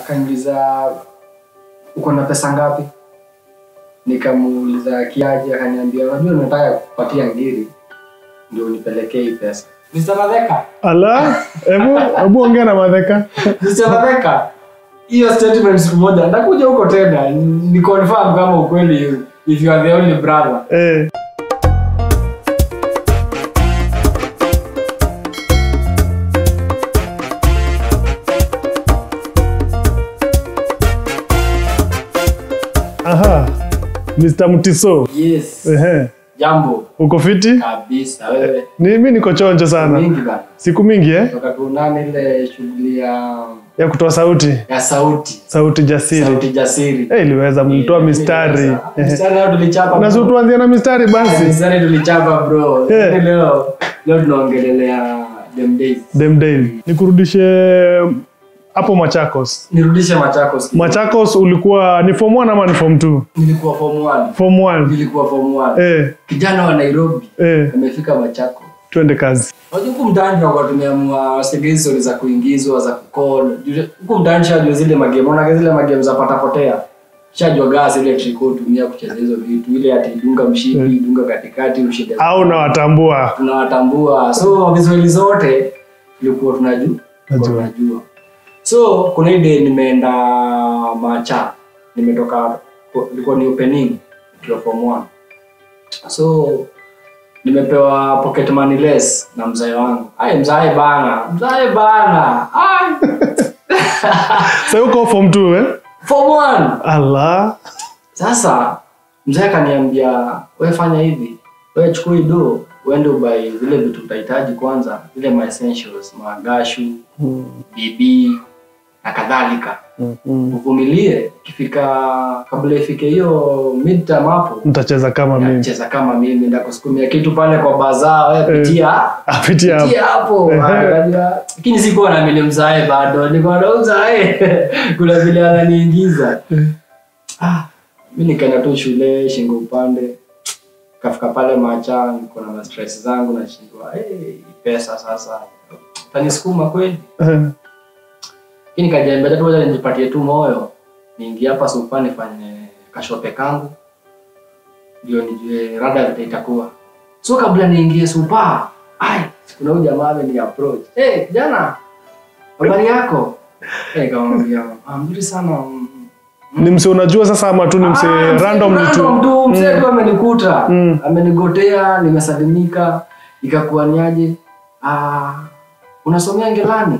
Akaniuliza uko na pesa ngapi? Nikamuuliza kiaje, akaniambia unajua nataka kupatia ngiri ndio nipelekee hii pesa. Mr. Madheka. Ala, hebu ongea na Madheka. Mr. Madheka. Hiyo statement siku moja ndakuja huko tena ni confirm kama ukweli if you are the only brother. Aha. Mr. Mutiso. Yes. Jambo. Uko fiti? Kabisa wewe. Mimi niko chonjo sana. Mingi bana. Siku mingi Toka tuonane ile shughuli ya kutoa sauti. Ya sauti. Sauti jasiri. Sauti jasiri. Iliweza mnitoa mistari. Mistari leo tulichapa. Na sio tuanzie na mistari basi. Mistari tulichapa bro. Leo tunaongelelea them days. Nikurudishe hapo Machakos. Nirudishe Machakos. Machakos ulikuwa ni form 1 ama ni form 2? Nilikuwa form 1. Form 1. Nilikuwa form 1. Kijana wa Nairobi. Amefika Machakos. Twende kazi. Unajua huko mtaani kwa tumeamua segezi za kuingizwa za kukol. Huko mtaani shajua zile magame. Unaona zile magame za patapotea. Shajua gas ile tricot tumia kucheza hizo vitu. Ile ati dunga mshipi, dunga katikati ushinde. Au unawatambua. Tunawatambua. So visuali zote tulikuwa tunajua. So kuna ile nimeenda Macha. Nimetoka ilikuwa ni opening kwa form 1. So nimepewa pocket money less na mzee wangu. Mzee bana. Sasa uko form 2 Form 1. Allah. Sasa mzee akaniambia wewe fanya hivi. Wewe chukua hiyo uende ubai zile vitu utahitaji kwanza, zile my essentials, magashu, bibi na kadhalika. Uvumilie ikifika kabla ifike hiyo midterm hapo mtacheza kama mimi. Mtacheza kama mimi ndakusukumia kitu pale kwa bazaar wewe pitia hapo. Lakini sikuwa na mimi mzae bado. Nilikuwa nauza kuna vile ananiingiza. Mimi nikaenda tu shule shingo upande. Kafika pale Macha niko na stress zangu na shindwa pesa sasa. Tanisukuma kweli. Lakini kajiambia tu wacha nijipatie tu moyo. Niingie hapa Supa nifanye kashope kangu. Ndio nijue rada vile itakuwa. So kabla niingie Supa, kuna huyu jamaa ni approach. Kijana. Habari yako? Nikamwambia, "Mzuri sana." Ni mse unajua sasa ama tu ni mse random tu. Mse tu amenikuta. Amenigotea, nimesalimika. Ikakuwa niaje? Unasomea Ngelani?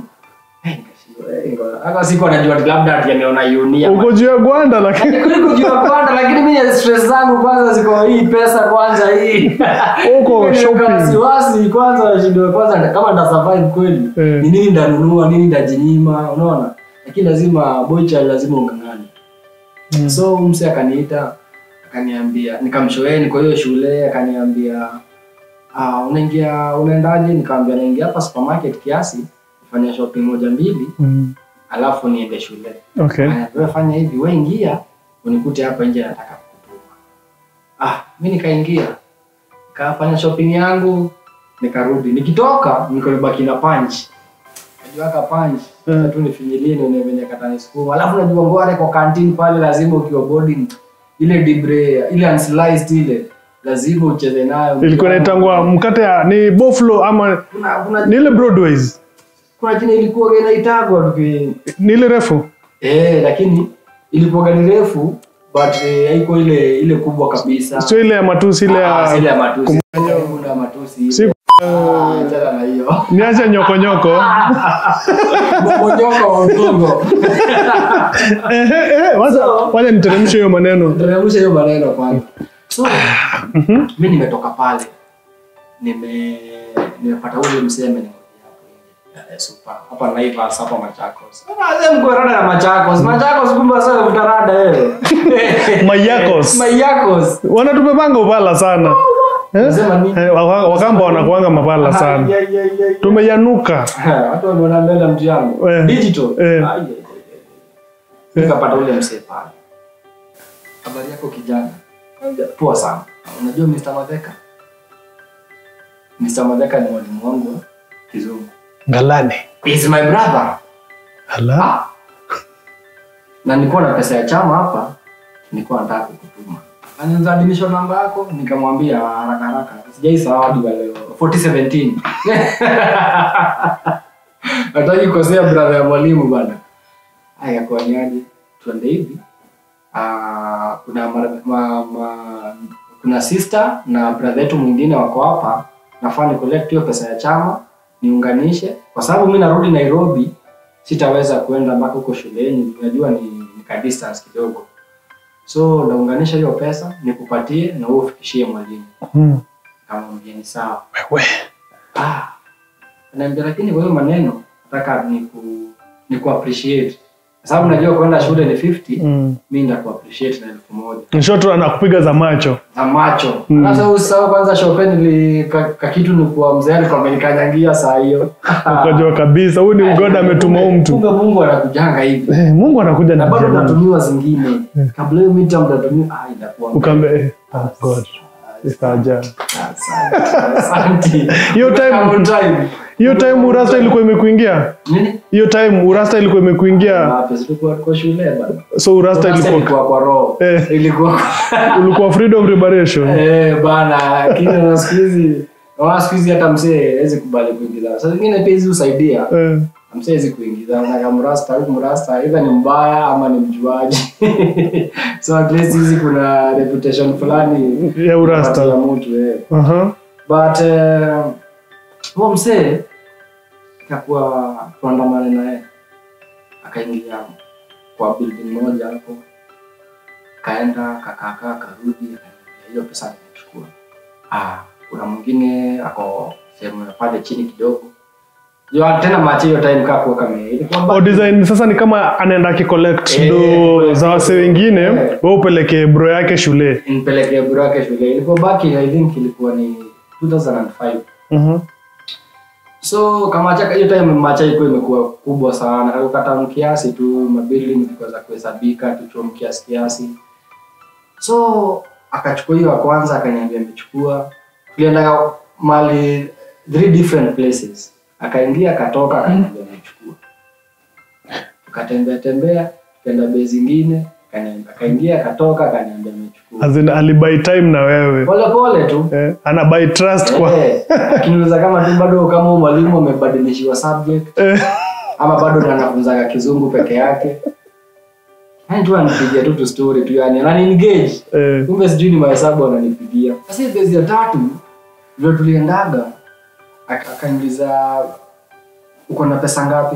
Aka siko najua labda ati ameona Unia. Uko juu ya Gwanda lakini niko juu ya Gwanda lakini mimi stress zangu kwanza ziko hii pesa kwanza hii. Uko shopping. Wasi kwanza shindo kwanza kama nda survive kweli. Ni nini ndanunua, nini ndajinyima, unaona? Lakini lazima boycha lazima ungangane. So mse akaniita akaniambia nikamshoeni kwa hiyo shule akaniambia unaendaje? Nikamwambia naingia hapa supermarket kiasi fanya shopping moja mbili alafu niende shule. Okay. Wewe fanya hivi, wewe ingia unikute hapa nje nataka kukutuma. Mimi nikaingia. Nikafanya shopping yangu, nikarudi. Nikitoka niko baki na punch. Najua ka punch. Tu nifinyilie nione venye katanisukuma. Alafu najua ngware kwa canteen pale lazima ukiwa boarding ile dibre, ile unsliced ile lazima ucheze nayo. Ilikuwa inaitangwa mkate ya ni Buffalo ama ni ile Broadways. Kuna jina ilikuwa inaitagwa ni ile refu. Lakini ilikuwa ni refu but haiko ile kubwa kabisa. Sio ile ya matusi ile ya ile ya matusi. Kuna matusi. Si jana na hiyo. Niacha nyokonyoko. Nyokonyoko wa mgongo. Wacha niteremshe hiyo maneno. Niteremshe hiyo maneno kwanza. So mimi nimetoka pale. Nimepata ule mseme Supa. Hapa Naivas hapa Machakos. Mko rada ya Machakos. Machakos kumbe sasa utarada wewe. Mayakos. Wanatupepanga upala sana. Nasema nini? Wakamba wanakuanga mapala sana. Tumeyanuka. Watu wameona mbele mtu yangu. Digital. Nikapata ule msee pale. Habari yako kijana? Poa sana. Unajua Mr. Madheka? Mr. Madheka ni mwalimu wangu Kizungu. Galane. He's my brother. Hala. Na nilikuwa na pesa ya chama hapa, nilikuwa nataka kukutuma. Anianza admission namba yako, nikamwambia haraka. Sijaisahau hadi leo. 4017. Nataka kukosea brother ya mwalimu bana. Haya kwa niaje? Tuende hivi. Kuna sister na brother yetu mwingine wako hapa. Nafaa ni collect hiyo pesa ya chama, niunganishe. Kwa sababu mimi narudi Nairobi, sitaweza kuenda mpaka huko shuleni. Unajua ni ka distance kidogo. So naunganisha hiyo pesa, nikupatie na wewe ufikishie mwalimu. Kama mjeni sawa. Wewe. Naambia lakini kwa hiyo maneno nataka niku appreciate. Sababu najua kwenda shule ni 50, mimi ndaku appreciate na 1000. Nishoto anakupiga za macho. Za macho. Sasa usahau kwanza Chopin kitu ni kwa mzee alikuwa amenikanyangia saa hiyo. Ukajua kabisa huyu ni mgoda ametuma mtu. Kumbe Mungu anakujanga hivi. Mungu anakuja na bado natumiwa zingine. Kabla hiyo mita mtatumia inakuwa. Ukambe God. Isaja. Asante. Hiyo time urasta ilikuwa imekuingia? Nini? Hiyo time urasta ilikuwa imekuingia? Hapo tulikuwa kwa shule bana. So urasta ilikuwa kwa roho. Ilikuwa ulikuwa freedom liberation. Bana, kile siku hizi hata mzee hawezi kubali kuingiza. Sasa zingine pia hizi usaidia. Mzee hawezi kuingiza na kama mrasta either ni mbaya ama ni mjuaji. So at least hizi kuna reputation fulani ya urasta ya mtu But huo mzee akakuwa tuandamane naye. Akaingia kwa building moja hapo. Kaenda kakaa karudi hiyo pesa nimechukua. Kuna mwingine ako sehemu pale chini kidogo. Tena machi hiyo time kako kama ilikuwa design sasa ni kama anaenda ki-collect za wase wengine, wewe upeleke bro yake shule. Nipeleke bro yake shule. Ilikuwa baki I think ilikuwa ni 2005. So kama hiyo time macha ilikuwa imekuwa kubwa sana. Akakata kiasi tu mabuilding zilikuwa za kuhesabika tu kiasi. So akachukua hiyo kwanza akaniambia amechukua. Tulienda mali 3 different places. Akaingia akatoka akaniambia amechukua. Tukatembea tukaenda base nyingine, akaingia akatoka akaniambia amechukua. As in alibuy time na wewe. Pole tu. Ana buy trust kwa. Akiniuliza kama tu bado kama mwalimu amebadilishiwa subject. Ama bado anafunza Kizungu peke yake. Tu anipigia tu story tu yani anani engage. Kumbe sijui ni mahesabu ananipigia. Sasa base ya 3 ndio tuliendaga. Akaniuliza uko na pesa ngapi?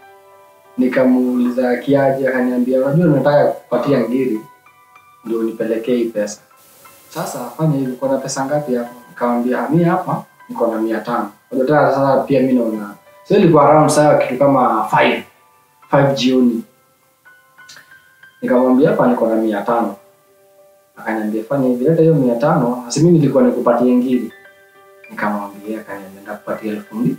Nikamuuliza kiaje, akaniambia unajua nataka kupatia ngiri ndio nipelekee hii pesa. Sasa fanya hivi, uko na pesa ngapi hapo? Nikamwambia mimi hapa niko na 500. Unajua sasa pia mimi naona. So ilikuwa around sawa kitu kama 5 jioni. Nikamwambia hapa niko na 500. Akaniambia fanya hivi, leta hiyo 500, sasa mimi nilikuwa nikupatie ngiri. Nikamwambia akaniambia ndakupatia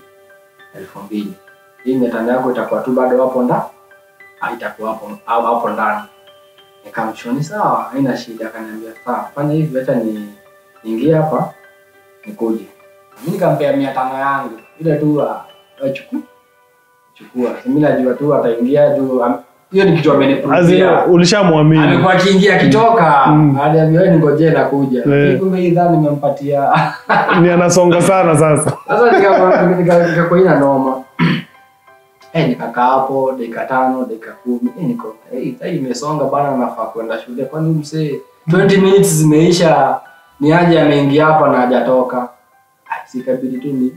2000. Hii 500 yako itakuwa tu bado hapo ndani. Haitakuwa hapo ndani. Nikamshoni sawa, haina shida. Akaniambia sawa, fanya hivi, leta niingie hapa nikuje. Mimi nikampea 500 yangu. Ile tu chukua. Mimi najua tu ataingia juu. Hiyo ni kitu amenipruvia. Ulishamwamini. Amekuwa akiingia akitoka. Aliambia wewe ningoje na kuja. Kumbe hii dhani nimempatia. Ni anasonga sana sasa. Sasa nikakuwa ina noma. Nikakaa hapo dakika 5, dakika 10. Niko hii imesonga bana, nafaa kwenda shule. Kwani msee 20 minutes zimeisha, ni aje ameingia hapa na hajatoka. Sikabidi tu ni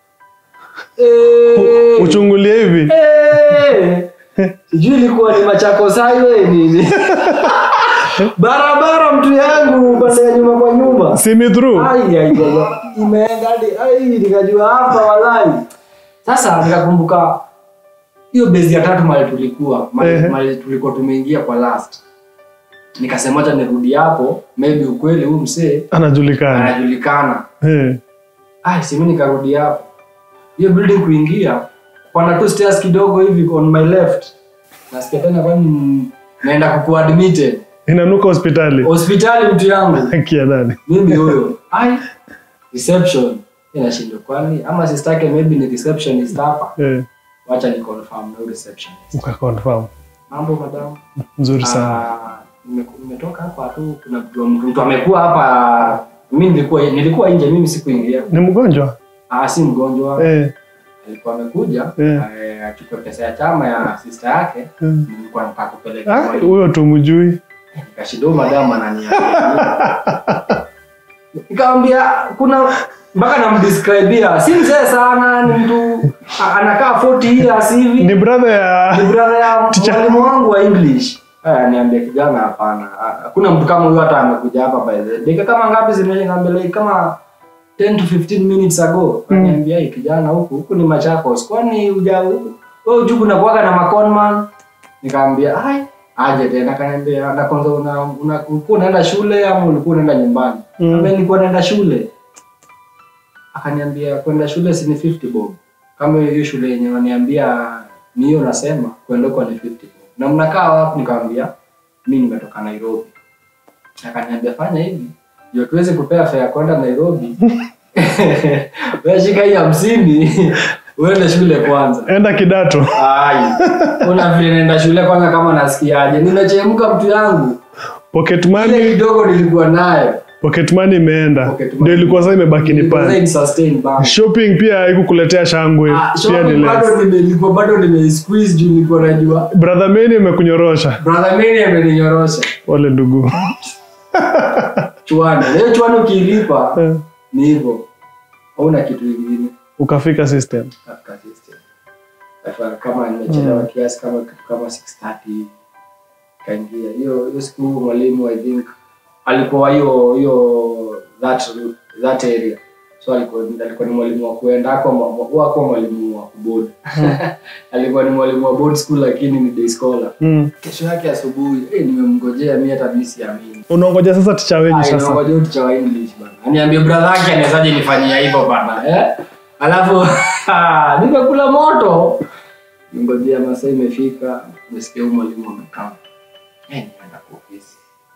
uchungulie hivi. Sijui ilikuwa ni Machakos highway nini. Barabara mtu yangu pande ya nyuma kwa nyuma. Simi through. Imeenda hadi nikajua hapa walai. Sasa nikakumbuka hiyo base ya 3 mali tulikuwa tumeingia kwa last. Nikasema acha nirudi hapo, maybe ukweli huyu msee anajulikana. Simi nikarudi hapo. Hiyo building kuingia pana 2 stairs kidogo hivi on my left. Nasikia tena kwani naenda kukuwa admitted. Inanuka hospitali mtu yangu. Kia nani? Mimi huyo. Reception. Inashindwa kwani ama sistake maybe ni receptionist hapa. Wacha ni confirm no receptionist. Uka confirm. Mambo madam. Nzuri sana. Nimetoka hapa tu kuna mtu amekuwa hapa. Mimi nilikuwa nje, mimi sikuingia. Ni mgonjwa? Si mgonjwa. Alikuwa amekuja achukue pesa ya chama ya sister yake. Nilikuwa nataka kupeleka. Huyo tumjui. Nikashindo madam ananiambia. Nikamwambia kuna mpaka namdescribea si mzee sana, ni mtu anakaa 40 years hivi. Ni brother ya mwalimu wangu wa English. Niambia kijana hapana. Hakuna mtu kama huyo hata amekuja hapa by the way. Dakika kama ngapi zimeniambia kama 10 to 15 minutes ago. Niambia kijana huku ni Machakos. Kwani wewe ujuku na kuaga na maconman? Nikamwambia aje tena kaniambia na kwanza ulikuwa unaenda shule ama ulikuwa unaenda nyumbani? Mimi nilikuwa naenda shule. Akaniambia kwenda shule si ni 50 bob. Kama hiyo shule yenyewe ananiambia ni hiyo nasema kwenda kwa ni 50 bob. Na mnakaa wapi? Nikamwambia mimi nimetoka Nairobi. Akaniambia fanya hivi, ndio tuweze kupea fare kwenda Nairobi. Wewe shika hii 50 uende shule kwanza. Enda kidato. Una vile naenda shule kwanza kama nasikiaje. Ninachemka mtu yangu. Pocket money ile kidogo nilikuwa nayo. Pocket money imeenda. Ndio ilikuwa sasa imebaki ni pale. Shopping pia haikukuletea shangwe. Pia nilikuwa bado squeeze juu nilikuwa najua. Brother Meni amekunyorosha. Brother Meni ameninyorosha. Wale ndugu. Chuano. Leo chuano kilipa. Ni hivyo. Hauna kitu kingine. Ukafika system. Kama nimechelewa kiasi kama 6:30 kaingia. Hiyo siku mwalimu I think alikuwa hiyo that area. So alikuwa ni mwalimu wa kuenda kwa mwalimu wa board. Alikuwa ni mwalimu wa board school lakini ni day scholar. Kesho yake asubuhi nimemngojea mimi hata mimi siamini. Unaongoja sasa teacher wenu sasa. Unaongoja teacher wa English bana. Aniambia brother yake anawezaje nifanyia hivyo bana Alafu nimekula moto. Ngojea masaa imefika, nisikia mwalimu amekaa. Nikaenda kwa ofisi.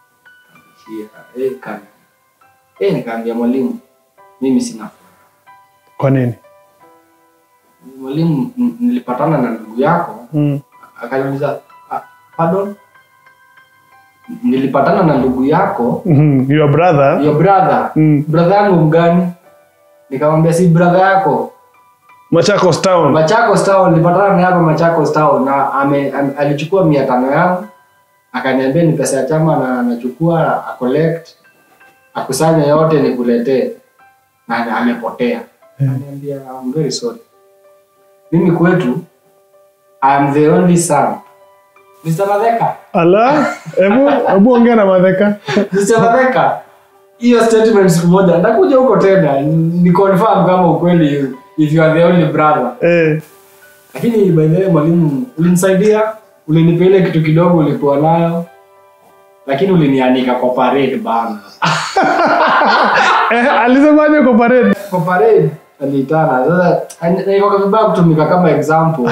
Nikaambia mwalimu mimi sina furaha. Kwa nini? Mwalimu nilipatana na ndugu yako. Akaniuliza pardon? Nilipatana na ndugu yako. Your brother? Your brother. Brother yangu mgani? Nikamwambia si brother yako. Machakos Town. Nilipatana naye hapa Machakos Town na alichukua 500 yangu. Akaniambia ni pesa ya chama na anachukua collect akusanya yote nikuletee. Na amepotea. Ananiambia I'm very sorry. Mimi kwetu I am the only son. Mr. Madheka. Ala, hebu ongea na Madheka. Mr. Madheka. Hiyo statement siku moja nakuja huko tena ni confirm kama ukweli if you are the only brother. Lakini by the way mwalimu ulinisaidia, ulinipa ile kitu kidogo ulikuwa nayo. Lakini ulinianika kwa parade bana. Alisemaje kwa parade? Kwa parade alitana. Sasa nilikuwa vibaya kutumika kama example.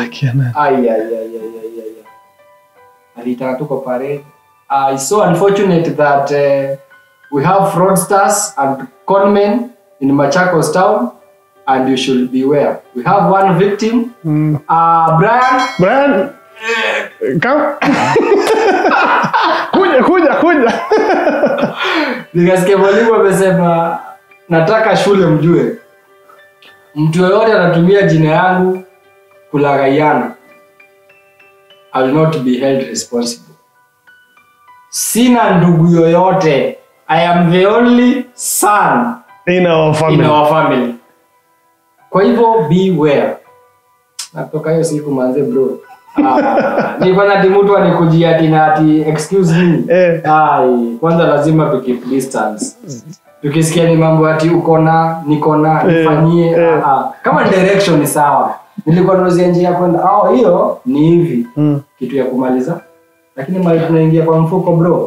Alitana tu kwa parade. It's so unfortunate that we have fraudsters and conmen in Machakos Town, and you should beware. We have one victim, Brian. Come. Kuja. Nikasikia mwalimu amesema nataka shule mjue. Mtu yoyote anatumia jina yangu kulaghaiana, I will not be held responsible. Sina ndugu yoyote. I am the only son in our family. Kwa hivyo beware. Natoka hiyo siku manze bro. Nilikuwa na mtu anikujia ati excuse me. Kwanza lazima to keep distance. Tukisikia ni mambo ati niko na nifanyie kama direction ni sawa. Nilikuwa naozia njia kwenda hiyo ni hivi. Kitu ya kumaliza. Lakini mali tunaingia kwa mfuko bro.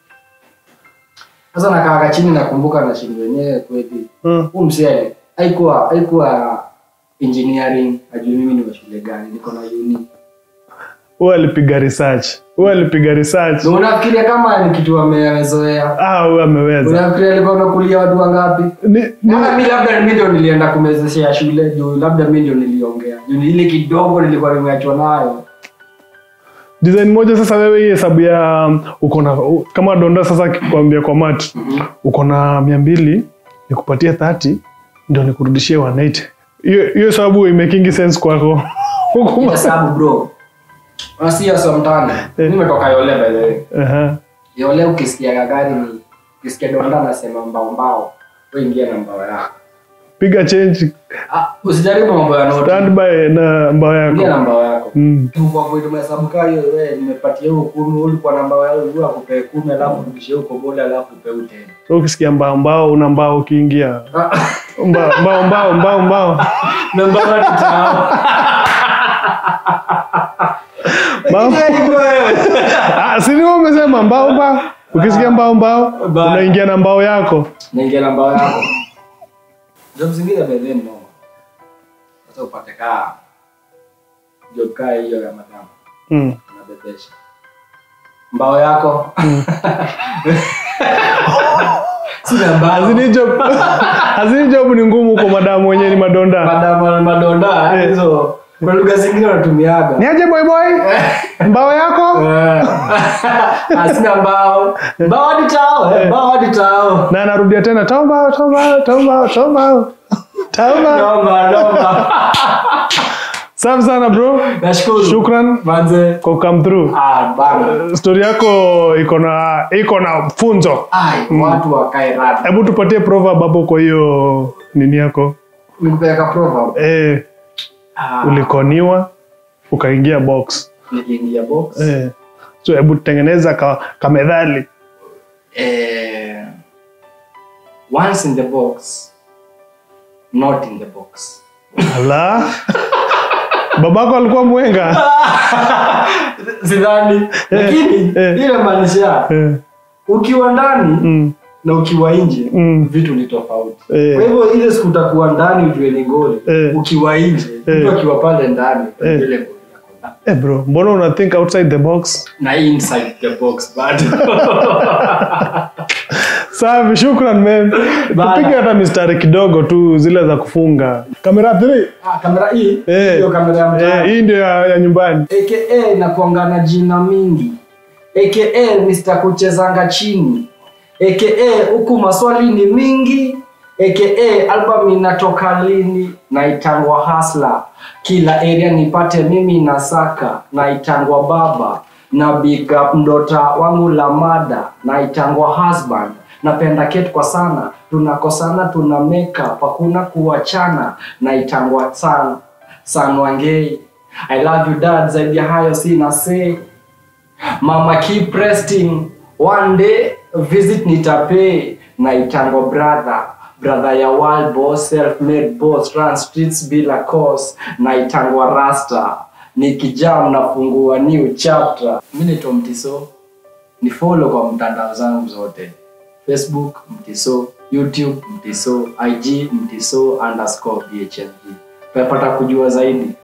Sasa nakaa chini nakumbuka na shindo yenyewe kweli. Msee haikuwa engineering, ajui mimi ni wa shule gani, niko na uni. Wewe alipiga research. Ndio unafikiria kama ni kitu amezoea. Wewe ameweza. Unafikiria alikuwa anakulia watu wangapi? Mimi labda mimi ndio nilienda kumezeshea shule, juu labda mimi ndio niliongea. Juu ile kidogo nilikuwa nimeachwa nayo. design moja sasa wewe hii hesabu ya uko na kama donda sasa kikwambia kwa mat uko na 200 nikupatia 30 ndio nikurudishie 180. Hiyo sababu imekingi sense kwako. Hiyo sababu bro. Unasikia sio mtani. Nimetoka Yole by the way. Yole ukisikia gari ni ukisikia donda nasema mbao. Wewe ingia na mbao yako. Piga change. Usijaribu mambo ya note. Stand by na mbao yako. Ingia na mbao yako. Kwa kweli tumehesabu kali wewe nimepatia huko 10 ulikuwa na mbao yako ulikuwa kupe 10 alafu ukishia huko bole alafu upe 10. So ukisikia mbao una mbao ukiingia. Mbao. Na mbao tutao. Sio umesema mbao. Ukisikia mbao unaingia na mbao yako. Naingia na mbao yako. Job zingine bedeni no. Sasa upate kaa. Job kaa hiyo ya madam. Unabebesha. Mbao yako. Sina mbao. Hazini job ni ngumu kwa madam wenyewe ni madonda. Madonda hizo. Kwa lugha zingine wanatumiaga. Ni aje boy? Mbao yako? Asina mbao. Mbao hadi tao. Na anarudia tena tomba. Safi sana bro. Nashukuru. Shukran. Manze. Kwa come through. Bana. Story yako iko na funzo. Watu wakae rada. Hebu tupatie proverb hapo kwa hiyo nini yako. Nikupeleka proverb. Ulikoniwa ukaingia box. Nikiingia box. So hebu tengeneza kamedhali. Once in the box, not in the box. Ala. Babako alikuwa mwenga. Sidhani. Lakini ile maanisha ukiwa ndani na ukiwa nje vitu ni tofauti. Kwa hivyo ile siku utakuwa ndani ujue ni goli. Ukiwa nje, mtu akiwa pale ndani ile goli. Bro, mbona una think outside the box? Na inside the box bado. Safi, shukran man. Tupige hata mistari kidogo tu zile za kufunga. Kamera 3. Kamera hii ndio kamera ya mtaani. Hii ndio ya nyumbani. AKA na kuangana jina mingi. AKA Mr. Kuchezanga chini. AKA huku maswali ni mingi. AKA album inatoka lini, naitangwa hustler. Kila area nipate mimi nasaka, naitangwa baba. Na big up mdota wangu Lamada, naitangwa husband. Napenda Kate kwa sana, tunakosana tuna make up, hakuna kuachana, naitangwa san Wangei. I love you dad, zaidi ya hayo sina say. Mama keep resting, one day visit nitapay, naitangwa brother ya world boss, self-made boss, run streets bila course, naitangwa rasta. Nikijam nafungua new chapter. Mimi ni Mtiso. Ni follow kwa mtandao zangu zote. Facebook Mtiso, YouTube Mtiso, IG Mtiso_BHMG. Unapata kujua zaidi.